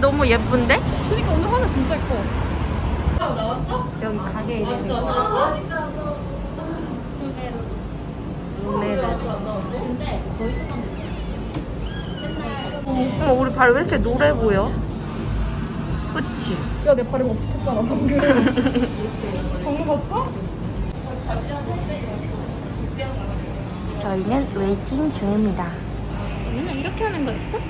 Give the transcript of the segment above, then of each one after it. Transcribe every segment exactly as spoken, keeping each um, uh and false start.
너무 예쁜데? 그러니까 오늘 하나 진짜 예뻐. 나왔어? 여기 가게 이름이 나왔어? 근데 어머, 우리 발 왜 이렇게 노래 보여? 그치? 야, 내 발이 없었잖아 방금. 방금 봤어? 저희는 웨이팅 중입니다. 맨날 이렇게 하는 거 있어?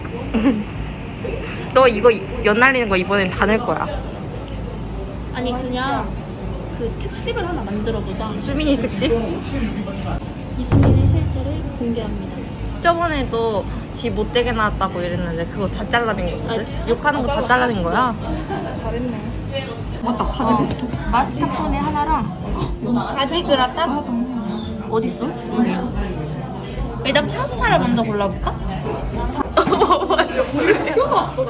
너 이거 연 날리는 거 이번엔 다 낼 거야. 아니 그냥 그 특집을 하나 만들어보자. 수민이 특집? 이수민의 실체를 공개합니다. 저번에도 지 못되게 나왔다고 이랬는데 그거 다 잘라낸 게 있거든? 아, 욕하는 거 다 잘라낸 거야. 잘했네. 맞다, 바지 베스트. 마스카포네 하나랑 바지 그라탕? 어딨어? 일단 파스타를 먼저 골라볼까? 맞아, 몰래. 튀어나왔어.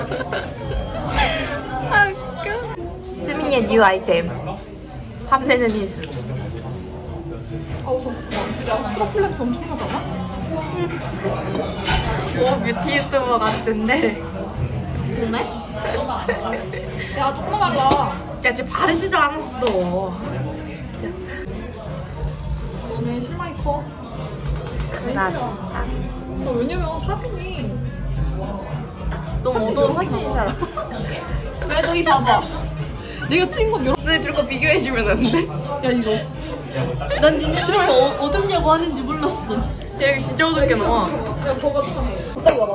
아, 웃겨. 수민이의 뉴 아이템. 밤새는 이수. 아우, 저, 야, 트러플 냄새 엄청 나잖아? 오, 뷰티 유튜버 같은데. 정말? 야, 조금만 말라. 야, 지금 바르지도 않았어. 너네 실망이 커. 나, 나 왜냐면 사진이 너무 어두운 사진인 줄 알아. 왜 너희 봐봐. 내가 찍은 건 이렇게. 너희 둘 거 비교해주면 안 돼? 야, 이거. 난 니네 이렇게 어, 어둡냐고 하는지 몰랐어. 야, 여기 진짜 어둡게 나와. 야, 저거 찍었네. 그때 와봐.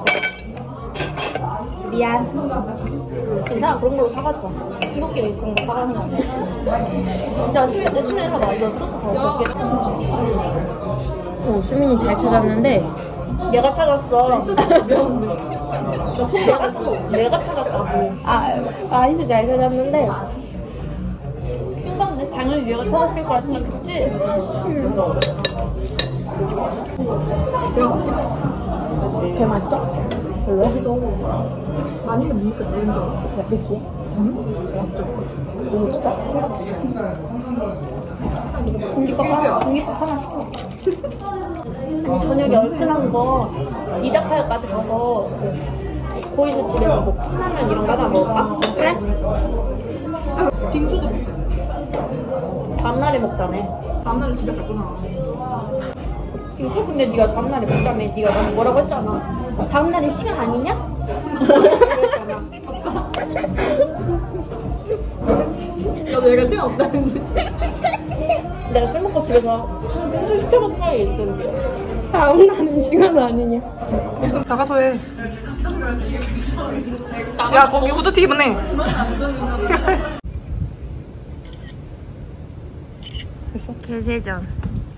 미안. 괜찮아, 그런 걸로 사가지고 와. 친구끼리 그런 거 사가는 거 아니야. 야, 수민, 내 수민이 사다. 이거 소스 더 맛있겠다. 오, 수민이 잘 찾았는데 얘가 찾았어. 내가, 내가 찾았다고. 아, 아이스 잘 찾았는데 킹받네. 당연히 얘가 찾았을 거라 생각했지? 개 맛있어? 별로야? 아니면 니니까 내는 줄 알아. 야, 느끼해? 응? 맞죠? 너무 진짜? 공깃밥 하나, 공깃밥 하나 시켜. 저녁에 얼큰한 거 이자카야까지 가서 고이즈 집에서 뭐 컵라면 이런 거 하나 먹을까? 그래? 빙수도 먹자. 다음날에 먹자며. 다음날에 집에 갔구나. 빙수 근데 네가 다음날에 먹자며. 네가 너무 뭐라고 했잖아. 다음날에 시간 아니냐? 야, 내가 시간 없다는데. 내가 술 먹고 집에서 빙수 시켜 먹자 이랬던데. 다음날은 시간 아니냐? 나가서 해. 야, 거기 후드티입은 해. 됐어. 개세전.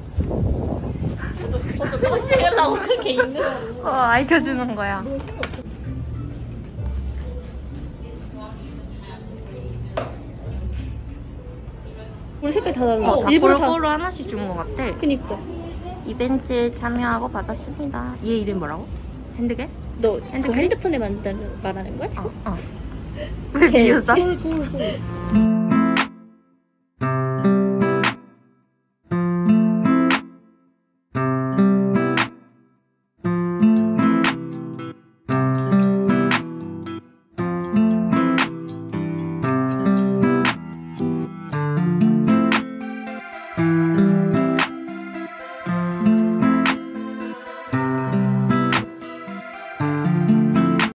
찍으려고 그렇게 있는 어, 알려주는 거야. 우리 색깔 다 달라. 어, 다 일부러 골고루 다... 하나씩 준 것 같아. 그니까. 이벤트에 참여하고 받았습니다. 얘 이름 뭐라고? 핸드게? 너 핸드폰? 그 핸드폰에 만드는 말하는 거야? 어, 어. 왜 비웃어? 소울, 소울, 소울.